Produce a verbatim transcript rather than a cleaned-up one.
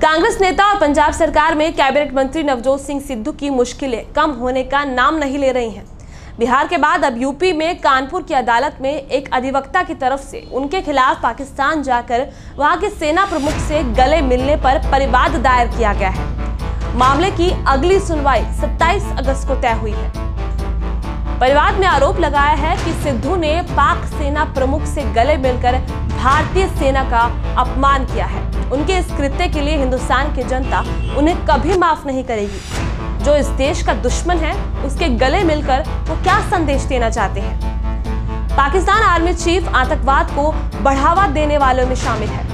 कांग्रेस नेता और पंजाब सरकार में कैबिनेट मंत्री नवजोत सिंह सिद्धू की मुश्किलें कम होने का नाम नहीं ले रही हैं। बिहार के बाद अब यूपी में कानपुर की अदालत में एक अधिवक्ता की तरफ से उनके खिलाफ पाकिस्तान जाकर वहां के सेना प्रमुख से गले मिलने पर परिवाद दायर किया गया है। मामले की अगली सुनवाई सत्ताईस अगस्त को तय हुई है। परिवाद में आरोप लगाया है कि सिद्धू ने पाक सेना प्रमुख से गले मिलकर भारतीय सेना का अपमान किया है। उनके इस कृत्य के लिए हिंदुस्तान की जनता उन्हें कभी माफ नहीं करेगी। जो इस देश का दुश्मन है, उसके गले मिलकर वो क्या संदेश देना चाहते हैं? पाकिस्तान आर्मी चीफ आतंकवाद को बढ़ावा देने वालों में शामिल है।